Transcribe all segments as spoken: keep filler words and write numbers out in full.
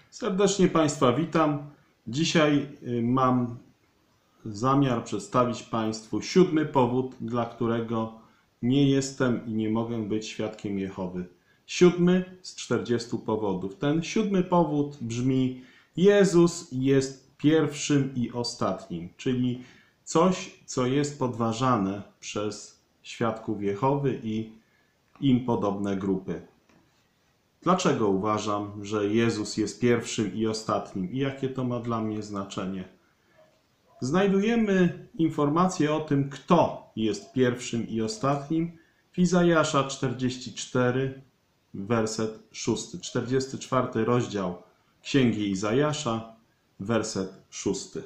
Serdecznie Państwa witam. Dzisiaj mam zamiar przedstawić Państwu siódmy powód, dla którego nie jestem i nie mogę być świadkiem Jehowy. Siódmy z czterdziestu powodów. Ten siódmy powód brzmi: Jezus jest pierwszym i ostatnim, czyli coś, co jest podważane przez świadków Jehowy i im podobne grupy. Dlaczego uważam, że Jezus jest pierwszym i ostatnim i jakie to ma dla mnie znaczenie? Znajdujemy informacje o tym, kto jest pierwszym i ostatnim w Izajasza czterdzieści cztery, werset szósty. czterdziesty czwarty rozdział Księgi Izajasza, werset szósty.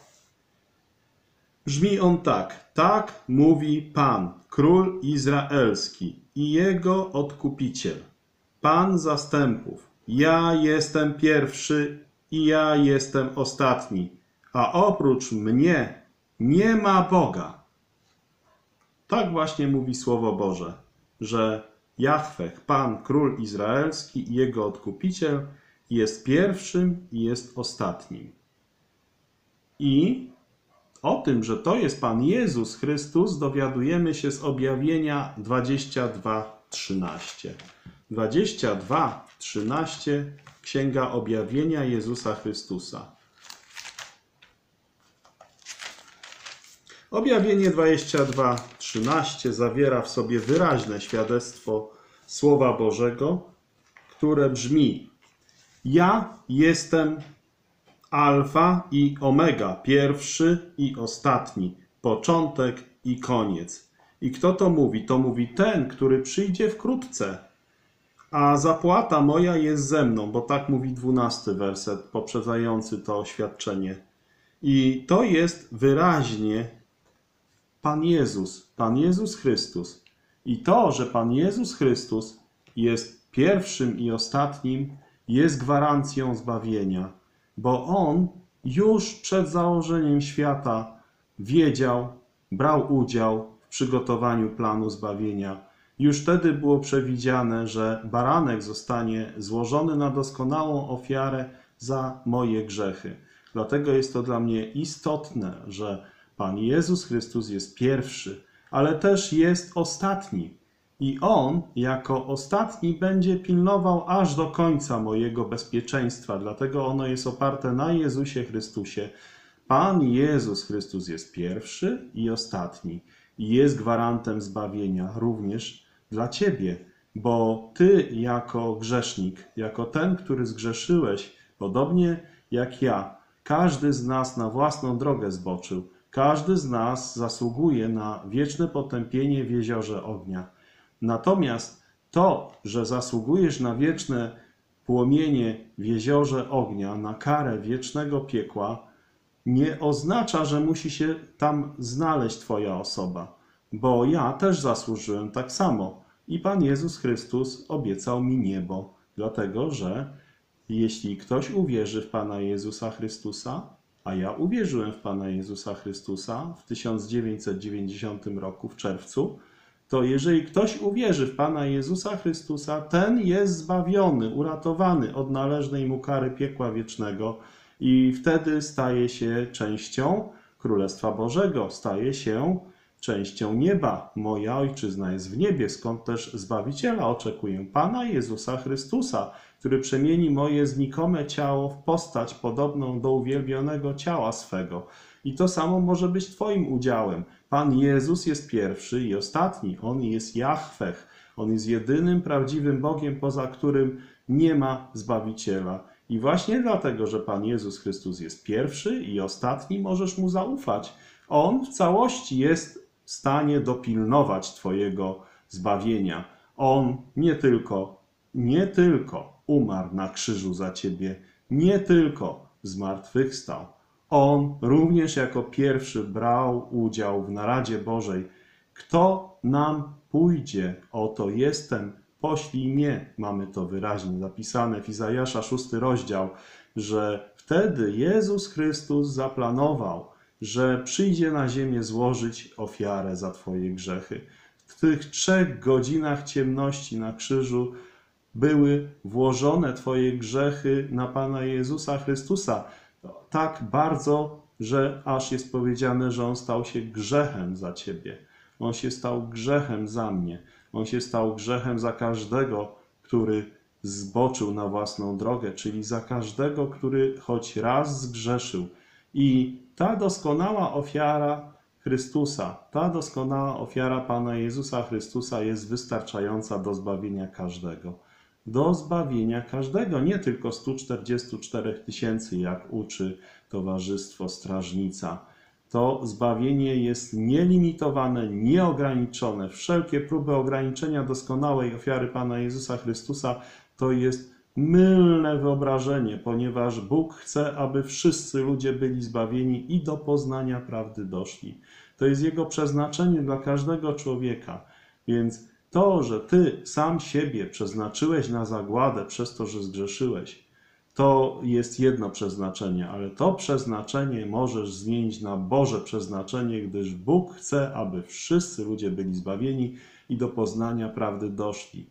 Brzmi on tak: tak mówi Pan, Król Izraelski i Jego Odkupiciel, Pan zastępów. Ja jestem pierwszy i ja jestem ostatni, a oprócz mnie nie ma Boga. Tak właśnie mówi Słowo Boże, że Jahweh, Pan, Król Izraelski i Jego Odkupiciel jest pierwszym i jest ostatnim. I o tym, że to jest Pan Jezus Chrystus, dowiadujemy się z Objawienia dwadzieścia dwa, trzynaście. dwadzieścia dwa, trzynaście, Księga Objawienia Jezusa Chrystusa. Objawienie dwadzieścia dwa, trzynaście zawiera w sobie wyraźne świadectwo Słowa Bożego, które brzmi: ja jestem Alfa i Omega, pierwszy i ostatni, początek i koniec. I kto to mówi? To mówi ten, który przyjdzie wkrótce. A zapłata moja jest ze mną, bo tak mówi dwunasty werset poprzedzający to oświadczenie. I to jest wyraźnie Pan Jezus, Pan Jezus Chrystus. I to, że Pan Jezus Chrystus jest pierwszym i ostatnim, jest gwarancją zbawienia, bo On już przed założeniem świata wiedział, brał udział w przygotowaniu planu zbawienia. Już wtedy było przewidziane, że baranek zostanie złożony na doskonałą ofiarę za moje grzechy. Dlatego jest to dla mnie istotne, że Pan Jezus Chrystus jest pierwszy, ale też jest ostatni. I On jako ostatni będzie pilnował aż do końca mojego bezpieczeństwa. Dlatego ono jest oparte na Jezusie Chrystusie. Pan Jezus Chrystus jest pierwszy i ostatni. I jest gwarantem zbawienia również dla Ciebie. Bo Ty jako grzesznik, jako ten, który zgrzeszyłeś, podobnie jak ja, każdy z nas na własną drogę zboczył. Każdy z nas zasługuje na wieczne potępienie w jeziorze ognia. Natomiast to, że zasługujesz na wieczne płomienie w jeziorze ognia, na karę wiecznego piekła, nie oznacza, że musi się tam znaleźć Twoja osoba. Bo ja też zasłużyłem tak samo. I Pan Jezus Chrystus obiecał mi niebo. Dlatego, że jeśli ktoś uwierzy w Pana Jezusa Chrystusa, a ja uwierzyłem w Pana Jezusa Chrystusa w tysiąc dziewięćset dziewięćdziesiątym roku w czerwcu, to jeżeli ktoś uwierzy w Pana Jezusa Chrystusa, ten jest zbawiony, uratowany od należnej mu kary piekła wiecznego i wtedy staje się częścią Królestwa Bożego, staje się częścią nieba. Moja ojczyzna jest w niebie, skąd też Zbawiciela oczekuję, Pana Jezusa Chrystusa, który przemieni moje znikome ciało w postać podobną do uwielbionego ciała swego. I to samo może być Twoim udziałem. Pan Jezus jest pierwszy i ostatni. On jest Jahweh. On jest jedynym prawdziwym Bogiem, poza którym nie ma Zbawiciela. I właśnie dlatego, że Pan Jezus Chrystus jest pierwszy i ostatni, możesz Mu zaufać. On w całości jest w stanie dopilnować Twojego zbawienia. On nie tylko, nie tylko umarł na krzyżu za Ciebie, nie tylko zmartwychwstał. On również jako pierwszy brał udział w naradzie Bożej. Kto nam pójdzie? Oto jestem, poślij mnie. Mamy to wyraźnie zapisane w Izajasza szósty rozdział, że wtedy Jezus Chrystus zaplanował, że przyjdzie na ziemię złożyć ofiarę za Twoje grzechy. W tych trzech godzinach ciemności na krzyżu były włożone Twoje grzechy na Pana Jezusa Chrystusa. Tak bardzo, że aż jest powiedziane, że On stał się grzechem za Ciebie. On się stał grzechem za mnie. On się stał grzechem za każdego, który zboczył na własną drogę, czyli za każdego, który choć raz zgrzeszył. I ta doskonała ofiara Chrystusa, ta doskonała ofiara Pana Jezusa Chrystusa jest wystarczająca do zbawienia każdego. Do zbawienia każdego, nie tylko stu czterdziestu czterech tysięcy, jak uczy Towarzystwo Strażnica. To zbawienie jest nielimitowane, nieograniczone. Wszelkie próby ograniczenia doskonałej ofiary Pana Jezusa Chrystusa to jest mylne wyobrażenie, ponieważ Bóg chce, aby wszyscy ludzie byli zbawieni i do poznania prawdy doszli. To jest Jego przeznaczenie dla każdego człowieka. Więc to, że Ty sam siebie przeznaczyłeś na zagładę przez to, że zgrzeszyłeś, to jest jedno przeznaczenie, ale to przeznaczenie możesz zmienić na Boże przeznaczenie, gdyż Bóg chce, aby wszyscy ludzie byli zbawieni i do poznania prawdy doszli.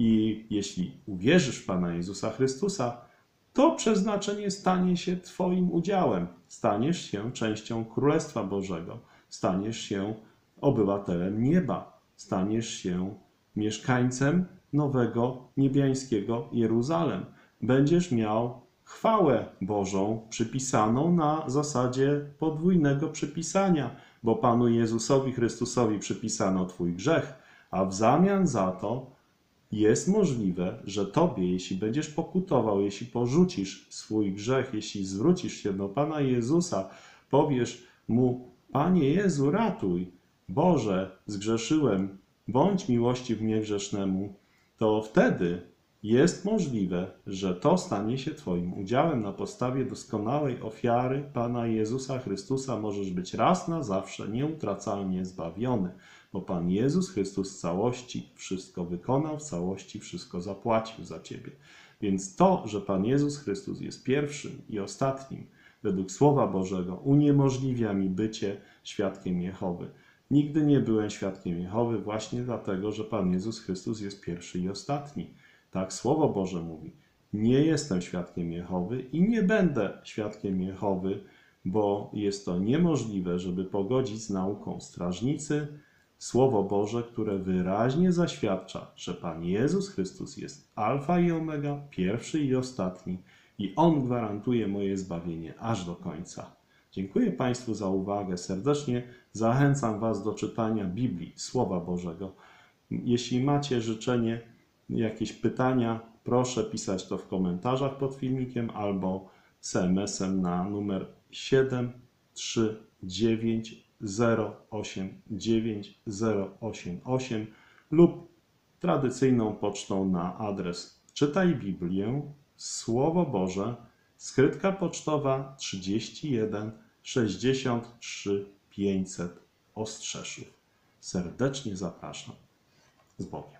I jeśli uwierzysz w Pana Jezusa Chrystusa, to przeznaczenie stanie się Twoim udziałem. Staniesz się częścią Królestwa Bożego. Staniesz się obywatelem nieba. Staniesz się mieszkańcem nowego niebiańskiego Jeruzalem. Będziesz miał chwałę Bożą przypisaną na zasadzie podwójnego przypisania, bo Panu Jezusowi Chrystusowi przypisano Twój grzech, a w zamian za to jest możliwe, że Tobie, jeśli będziesz pokutował, jeśli porzucisz swój grzech, jeśli zwrócisz się do Pana Jezusa, powiesz Mu: Panie Jezu, ratuj, Boże, zgrzeszyłem, bądź miłościw mnie grzesznemu, to wtedy jest możliwe, że to stanie się Twoim udziałem na podstawie doskonałej ofiary Pana Jezusa Chrystusa. Możesz być raz na zawsze nieutracalnie zbawiony, bo Pan Jezus Chrystus w całości wszystko wykonał, w całości wszystko zapłacił za Ciebie. Więc to, że Pan Jezus Chrystus jest pierwszym i ostatnim, według Słowa Bożego, uniemożliwia mi bycie świadkiem Jehowy. Nigdy nie byłem świadkiem Jehowy właśnie dlatego, że Pan Jezus Chrystus jest pierwszy i ostatni. Tak Słowo Boże mówi. Nie jestem świadkiem Jehowy i nie będę świadkiem Jehowy, bo jest to niemożliwe, żeby pogodzić z nauką strażnicy Słowo Boże, które wyraźnie zaświadcza, że Pan Jezus Chrystus jest alfa i omega, pierwszy i ostatni i On gwarantuje moje zbawienie aż do końca. Dziękuję Państwu za uwagę. Serdecznie zachęcam Was do czytania Biblii, Słowa Bożego. Jeśli macie życzenie, jakieś pytania, proszę pisać to w komentarzach pod filmikiem albo es em esem na numer siedem trzy dziewięć zero osiem dziewięć zero osiem osiem lub tradycyjną pocztą na adres Czytaj Biblię, Słowo Boże, skrytka pocztowa trzydzieści jeden sześćdziesiąt trzy pięćset Ostrzeszów. Serdecznie zapraszam. Z Bogiem.